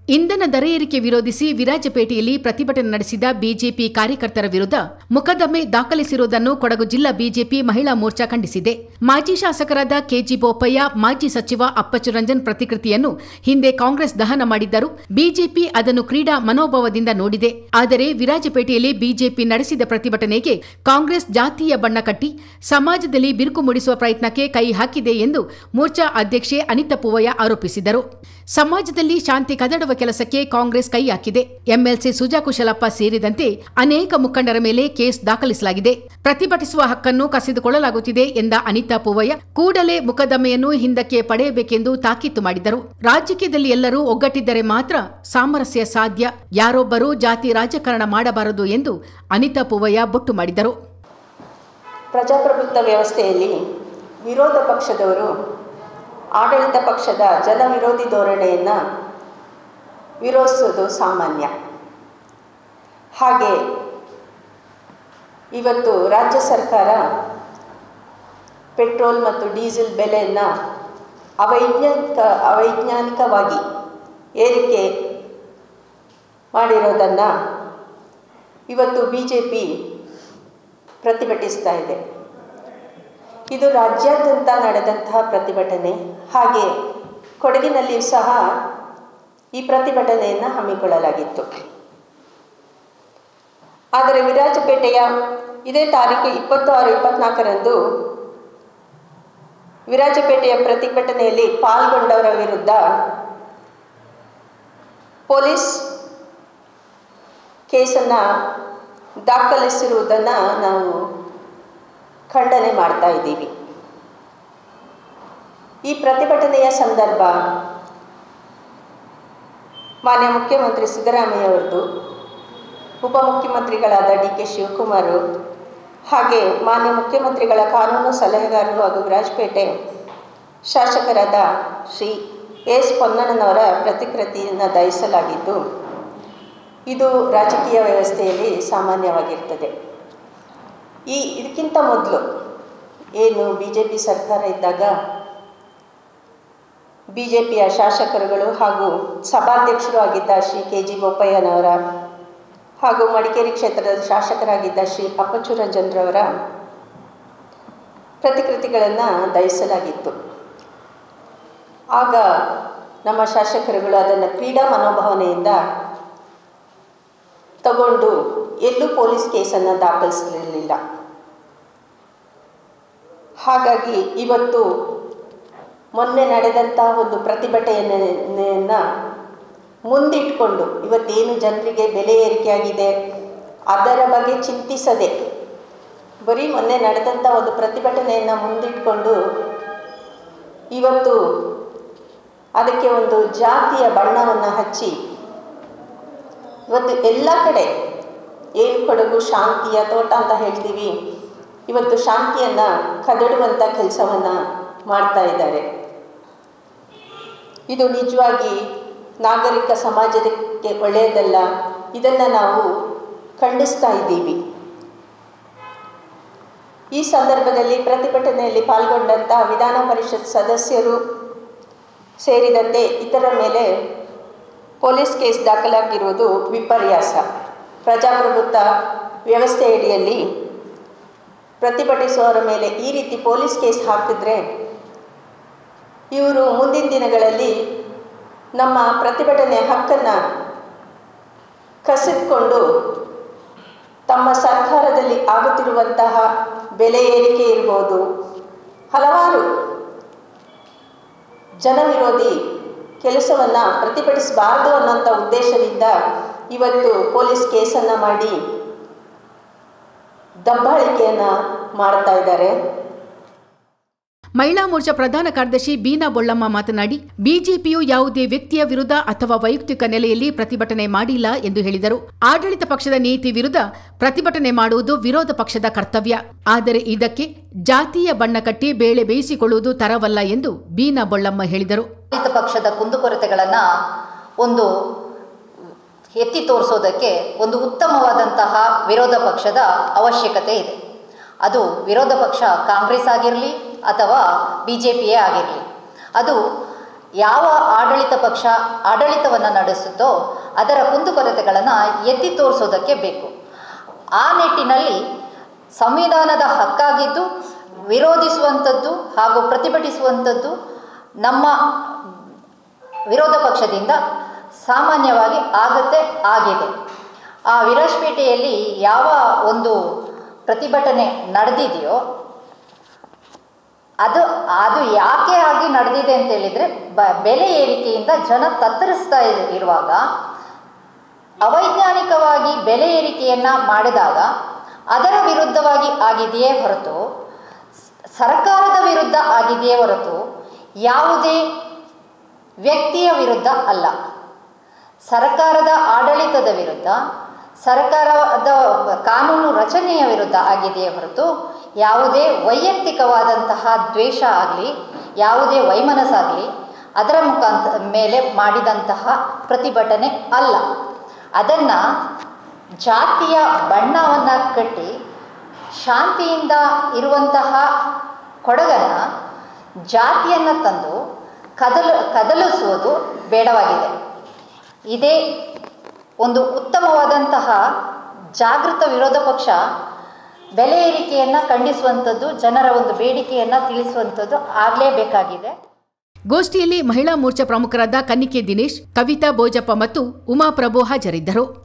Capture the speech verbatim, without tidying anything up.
ಇಂಧನ ದರ ಏರಿಕೆ ವಿರೋಧಿಸಿ ವಿರಾಜಪೇಟೆಯಲ್ಲಿ ಪ್ರತಿಭಟನೆ ನಡೆಸಿದ ಬಿಜೆಪಿ ಕಾರ್ಯಕರ್ತರ ವಿರುದ್ಧ ಮೊಕದ್ದಮೆ ದಾಖಲಿಸಿರುವುದನ್ನು ಕೊಡಗು ಜಿಲ್ಲಾ ಬಿಜೆಪಿ ಮಹಿಳಾ ಮೋರ್ಚಾ ಖಂಡಿಸಿದೆ. ಮಾಜಿ ಶಾಸಕರಾದ ಕೆಜಿ ಬೋಪಯ್ಯ, ಮಾಜಿ ಸಚಿವ ಅಪ್ಪಚ್ಚು ರಂಜನ್ ಪ್ರತಿಕೃತಿಯನ್ನು ಹಿಂದೆ ಕಾಂಗ್ರೆಸ್ ದಹನ ಮಾಡಿದ್ದರು. ಬಿಜೆಪಿ ಅದನ್ನು ಕ್ರೀಡಾ ಮನೋಭಾವದಿಂದ ನೋಡಿದೆ. ಆದರೆ ವಿರಾಜಪೇಟೆಯಲ್ಲಿ ಬಿಜೆಪಿ ನಡೆಸಿದ ಪ್ರತಿಭಟನೆಗೆ ಕಾಂಗ್ರೆಸ್ ಜಾತಿಯ ಬಣ್ಣ ಕಟ್ಟಿ ಸಮಾಜದಲ್ಲಿ ಬಿರುಕು ಮೂಡಿಸುವ ಪ್ರಯತ್ನಕ್ಕೆ ಕೈ ಹಾಕಿದೆ ಎಂದು ಮೋರ್ಚಾ ಅಧ್ಯಕ್ಷೆ ಅನಿತಾ ಪೂವಯ್ಯ ಆರೋಪಿಸಿದರು. ಸಮಾಜದಲ್ಲಿ ಶಾಂತಿ ಕದಡುವ ಕೆಲಸಕ್ಕೆ ಕಾಂಗ್ರೆಸ್ ಕೈ ಹಾಕಿದೆ. ಎಂಎಲ್ಸಿ ಸುಜಾ ಕುಶಲಪ್ಪ ಸೇರಿದಂತೆ ಅನೇಕ ಮುಖಂಡರ ಮೇಲೆ ಕೇಸ್ ದಾಖಲಿಸಲಾಗಿದೆ. ಪ್ರತಿಭಟಿಸುವ ಹಕ್ಕನ್ನು ಕಸಿದುಕೊಳ್ಳಲಾಗುತ್ತಿದೆ ಎಂದ ಅನಿತಾ ಪೂವಯ್ಯ ಕೂಡಲೇ ಮೊಕದ್ದಮೆಯನ್ನು ಹಿಂದಕ್ಕೆ ಪಡೆಯಬೇಕೆಂದು ತಾಕೀತು ಮಾಡಿದರು. ರಾಜಕೀಯದಲ್ಲಿ ಎಲ್ಲರೂ ಒಗ್ಗಟ್ಟಿದ್ದರೆ ಮಾತ್ರ ಸಾಮರಸ್ಯ ಸಾಧ್ಯ, ಯಾರೊಬ್ಬರೂ ಜಾತಿ ರಾಜಕಾರಣ ಮಾಡಬಾರದು ಎಂದು ಅನಿತಾ ಪೂವಯ್ಯ ಬೊಟ್ಟು ಮಾಡಿದರು. ಪ್ರಜಾಪ್ರಭುತ್ವ ವ್ಯವಸ್ಥೆಯಲ್ಲಿ ವಿರೋಧ ಪಕ್ಷದವರು ಆಡಳಿತ ಪಕ್ಷದ ಜನವಿರೋಧಿ ಧೋರಣೆಯನ್ನು ವಿರೋಧಿಸುವುದು ಸಾಮಾನ್ಯ. ಹಾಗೆ ಇವತ್ತು ರಾಜ್ಯ ಸರ್ಕಾರ ಪೆಟ್ರೋಲ್ ಮತ್ತು ಡೀಸೆಲ್ ಬೆಲೆಯನ್ನು ಅವೈಜ್ಞಾನಿಕ ಅವೈಜ್ಞಾನಿಕವಾಗಿ ಏರಿಕೆ ಮಾಡಿರೋದನ್ನು ಇವತ್ತು ಬಿ ಜೆ ಪಿ ಪ್ರತಿಭಟಿಸ್ತಾ ಇದೆ. ಇದು ರಾಜ್ಯಾದ್ಯಂತ ನಡೆದಂತಹ ಪ್ರತಿಭಟನೆ. ಹಾಗೆ ಕೊಡಗಿನಲ್ಲಿಯೂ ಸಹ ಈ ಪ್ರತಿಭಟನೆಯನ್ನು ಹಮ್ಮಿಕೊಳ್ಳಲಾಗಿತ್ತು. ಆದರೆ ವಿರಾಜಪೇಟೆಯ ಇದೇ ತಾರೀಕು ಇಪ್ಪತ್ತಾರು ಇಪ್ಪತ್ನಾಲ್ಕರಂದು ವಿರಾಜಪೇಟೆಯ ಪ್ರತಿಭಟನೆಯಲ್ಲಿ ಪಾಲ್ಗೊಂಡವರ ವಿರುದ್ಧ ಪೊಲೀಸ್ ಕೇಸನ್ನು ದಾಖಲಿಸಿರುವುದನ್ನು ನಾವು ಖಂಡನೆ ಮಾಡ್ತಾ ಇದ್ದೀವಿ. ಈ ಪ್ರತಿಭಟನೆಯ ಸಂದರ್ಭ ಮಾನ್ಯ ಮುಖ್ಯಮಂತ್ರಿ ಸಿದ್ದರಾಮಯ್ಯ ಅವರದು, ಉಪಮುಖ್ಯಮಂತ್ರಿಗಳಾದ ಡಿ ಕೆ ಶಿವಕುಮಾರ್, ಹಾಗೆ ಮಾನ್ಯ ಮುಖ್ಯಮಂತ್ರಿಗಳ ಕಾನೂನು ಸಲಹೆಗಾರರು ಹಾಗೂ ವಿರಾಜಪೇಟೆ ಶಾಸಕರಾದ ಶ್ರೀ ಎಸ್ ಪೊನ್ನಣ್ಣನವರ ಪ್ರತಿಕೃತಿಯನ್ನು ದಹಿಸಲಾಗಿದ್ದು, ಇದು ರಾಜಕೀಯ ವ್ಯವಸ್ಥೆಯಲ್ಲಿ ಸಾಮಾನ್ಯವಾಗಿರ್ತದೆ. ಈ ಇದಕ್ಕಿಂತ ಮೊದಲು ಏನು ಬಿ ಜೆ ಪಿ ಸರ್ಕಾರ ಇದ್ದಾಗ ಬಿ ಜೆ ಪಿಯ ಶಾಸಕರುಗಳು ಹಾಗೂ ಸಭಾಧ್ಯಕ್ಷರು ಆಗಿದ್ದ ಶ್ರೀ ಕೆ ಜಿ ಬೋಪಯ್ಯನವರ ಹಾಗೂ ಮಡಿಕೇರಿ ಕ್ಷೇತ್ರದ ಶಾಸಕರಾಗಿದ್ದ ಶ್ರೀ ಅಪ್ಪಚ್ಚು ರಂಜನ್ರವರ ಪ್ರತಿಕೃತಿಗಳನ್ನು ದಹಿಸಲಾಗಿತ್ತು. ಆಗ ನಮ್ಮ ಶಾಸಕರುಗಳು ಅದನ್ನು ಕ್ರೀಡಾ ಮನೋಭಾವನೆಯಿಂದ ತಗೊಂಡು ಎಲ್ಲೂ ಪೊಲೀಸ್ ಕೇಸನ್ನು ದಾಖಲಿಸಲಿರಲಿಲ್ಲ. ಹಾಗಾಗಿ ಇವತ್ತು ಮೊನ್ನೆ ನಡೆದಂಥ ಒಂದು ಪ್ರತಿಭಟನೆಯನ್ನು ಮುಂದಿಟ್ಕೊಂಡು ಇವತ್ತೇನು ಜನರಿಗೆ ಬೆಲೆ ಏರಿಕೆಯಾಗಿದೆ ಅದರ ಬಗ್ಗೆ ಚಿಂತಿಸದೆ ಬರೀ ಮೊನ್ನೆ ನಡೆದಂಥ ಒಂದು ಪ್ರತಿಭಟನೆಯನ್ನು ಮುಂದಿಟ್ಕೊಂಡು ಇವತ್ತು ಅದಕ್ಕೆ ಒಂದು ಜಾತಿಯ ಬಣ್ಣವನ್ನು ಹಚ್ಚಿ ಇವತ್ತು ಎಲ್ಲ ಕಡೆ ಏನು ಕೊಡಗು ಶಾಂತಿಯ ತೋಟ ಅಂತ ಹೇಳ್ತೀವಿ, ಇವತ್ತು ಶಾಂತಿಯನ್ನು ಕದಡುವಂಥ ಕೆಲಸವನ್ನು ಮಾಡ್ತಾ ಇದ್ದಾರೆ. ಇದು ನಿಜವಾಗಿ ನಾಗರಿಕ ಸಮಾಜಕ್ಕೆ ಒಳ್ಳೆಯದಲ್ಲ. ಇದನ್ನು ನಾವು ಖಂಡಿಸ್ತಾ ಇದ್ದೀವಿ. ಈ ಸಂದರ್ಭದಲ್ಲಿ ಪ್ರತಿಭಟನೆಯಲ್ಲಿ ಪಾಲ್ಗೊಂಡಂಥ ವಿಧಾನ ಪರಿಷತ್ ಸದಸ್ಯರು ಸೇರಿದಂತೆ ಇತರ ಮೇಲೆ ಪೊಲೀಸ್ ಕೇಸ್ ದಾಖಲಾಗಿರುವುದು ವಿಪರ್ಯಾಸ. ಪ್ರಜಾಪ್ರಭುತ್ವ ವ್ಯವಸ್ಥೆಯಡಿಯಲ್ಲಿ ಪ್ರತಿಭಟಿಸುವವರ ಮೇಲೆ ಈ ರೀತಿ ಪೊಲೀಸ್ ಕೇಸ್ ಹಾಕಿದ್ರೆ ಇವರು ಮುಂದಿನ ದಿನಗಳಲ್ಲಿ ನಮ್ಮ ಪ್ರತಿಭಟನೆ ಹಕ್ಕನ್ನು ಕಸಿದುಕೊಂಡು ತಮ್ಮ ಸರ್ಕಾರದಲ್ಲಿ ಆಗುತ್ತಿರುವಂತಹ ಬೆಲೆ ಏರಿಕೆ ಇರ್ಬೋದು, ಹಲವಾರು ಜನವಿರೋಧಿ ಕೆಲಸವನ್ನು ಪ್ರತಿಭಟಿಸಬಾರದು ಅನ್ನೋಂಥ ಉದ್ದೇಶದಿಂದ ಇವತ್ತು ಪೊಲೀಸ್ ಕೇಸನ್ನು ಮಾಡಿ ದಬ್ಬಾಳಿಕೆಯನ್ನು ಮಾಡ್ತಾ ಇದ್ದಾರೆ. ಮಹಿಳಾ ಮೋರ್ಚಾ ಪ್ರಧಾನ ಕಾರ್ಯದರ್ಶಿ ಬೀನಾ ಬೊಳ್ಳಮ್ಮ ಮಾತನಾಡಿ, ಬಿಜೆಪಿಯು ಯಾವುದೇ ವ್ಯಕ್ತಿಯ ವಿರುದ್ಧ ಅಥವಾ ವೈಯಕ್ತಿಕ ನೆಲೆಯಲ್ಲಿ ಪ್ರತಿಭಟನೆ ಮಾಡಿಲ್ಲ ಎಂದು ಹೇಳಿದರು. ಆಡಳಿತ ಪಕ್ಷದ ನೀತಿ ವಿರುದ್ಧ ಪ್ರತಿಭಟನೆ ಮಾಡುವುದು ವಿರೋಧ ಪಕ್ಷದ ಕರ್ತವ್ಯ. ಆದರೆ ಇದಕ್ಕೆ ಜಾತಿಯ ಬಣ್ಣ ಕಟ್ಟಿ ಬೇಳೆ ಬೇಯಿಸಿಕೊಳ್ಳುವುದು ತರವಲ್ಲ ಎಂದು ಬೀನಾ ಬೊಳ್ಳಮ್ಮ ಹೇಳಿದರು. ಆಡಳಿತ ಪಕ್ಷದ ಕುಂದುಕೊರತೆಗಳನ್ನು ಒಂದು ಎತ್ತಿ ತೋರಿಸೋದಕ್ಕೆ ಒಂದು ಉತ್ತಮವಾದಂತಹ ವಿರೋಧ ಪಕ್ಷದ ಅವಶ್ಯಕತೆ ಇದೆ. ಅದು ವಿರೋಧ ಪಕ್ಷ ಕಾಂಗ್ರೆಸ್ ಆಗಿರಲಿ ಅಥವಾ ಬಿ ಜೆ ಪಿಯೇ ಆಗಿರಲಿ, ಅದು ಯಾವ ಆಡಳಿತ ಪಕ್ಷ ಆಡಳಿತವನ್ನು ನಡೆಸುತ್ತೋ ಅದರ ಕುಂದುಕೊರತೆಗಳನ್ನು ಎತ್ತಿ ತೋರಿಸೋದಕ್ಕೆ ಬೇಕು. ಆ ನಿಟ್ಟಿನಲ್ಲಿ ಸಂವಿಧಾನದ ಹಕ್ಕಾಗಿದ್ದು ವಿರೋಧಿಸುವಂಥದ್ದು ಹಾಗೂ ಪ್ರತಿಭಟಿಸುವಂಥದ್ದು ನಮ್ಮ ವಿರೋಧ ಪಕ್ಷದಿಂದ ಸಾಮಾನ್ಯವಾಗಿ ಆಗತ್ತೆ ಆಗಿದೆ. ಆ ವಿರಾಜಪೇಟೆಯಲ್ಲಿ ಯಾವ ಒಂದು ಪ್ರತಿಭಟನೆ ನಡೆದಿದೆಯೋ ಅದು ಅದು ಯಾಕೆ ಆಗಿ ನಡೆದಿದೆ ಅಂತ ಹೇಳಿದರೆ, ಬ ಬೆಲೆ ಏರಿಕೆಯಿಂದ ಜನ ತತ್ತರಿಸ್ತಾ ಇರುವಾಗ ಅವೈಜ್ಞಾನಿಕವಾಗಿ ಬೆಲೆ ಏರಿಕೆಯನ್ನು ಮಾಡಿದಾಗ ಅದರ ವಿರುದ್ಧವಾಗಿ ಆಗಿದೆಯೇ ಹೊರತು ಸರ್ಕಾರದ ವಿರುದ್ಧ ಆಗಿದೆಯೇ ಹೊರತು ಯಾವುದೇ ವ್ಯಕ್ತಿಯ ವಿರುದ್ಧ ಅಲ್ಲ. ಸರ್ಕಾರದ ಆಡಳಿತದ ವಿರುದ್ಧ, ಸರ್ಕಾರದ ಕಾನೂನು ರಚನೆಯ ವಿರುದ್ಧ ಆಗಿದೆಯೇ ಹೊರತು ಯಾವುದೇ ವೈಯಕ್ತಿಕವಾದಂತಹ ದ್ವೇಷ ಆಗಲಿ, ಯಾವುದೇ ವೈಮನಸ್ಸಾಗಲಿ ಅದರ ಮುಖಾಂತರ ಮೇಲೆ ಮಾಡಿದಂತಹ ಪ್ರತಿಭಟನೆ ಅಲ್ಲ. ಅದನ್ನು ಜಾತಿಯ ಬಣ್ಣವನ್ನು ಕಟ್ಟಿ ಶಾಂತಿಯಿಂದ ಇರುವಂತಹ ಕೊಡಗನ್ನು ಜಾತಿಯನ್ನು ತಂದು ಕದಲು ಕದಲಿಸುವುದು ಬೇಡವಾಗಿದೆ. ಇದೇ ಒಂದು ಉತ್ತಮವಾದಂತಹ ಜಾಗೃತ ವಿರೋಧ ಪಕ್ಷ ಬೆಲೆ ಏರಿಕೆಯನ್ನು ಖಂಡಿಸುವಂಥದ್ದು, ಜನರ ಒಂದು ಬೇಡಿಕೆಯನ್ನು ತಿಳಿಸುವಂಥದ್ದು ಆಗಲೇಬೇಕಾಗಿದೆ. ಗೋಷ್ಠಿಯಲ್ಲಿ ಮಹಿಳಾ ಮೋರ್ಚಾ ಪ್ರಮುಖರಾದ ಕನ್ನಿಕೆ ದಿನೇಶ್, ಕವಿತಾ ಬೋಜಪ್ಪ ಮತ್ತು ಉಮಾಪ್ರಭು ಹಾಜರಿದ್ದರು.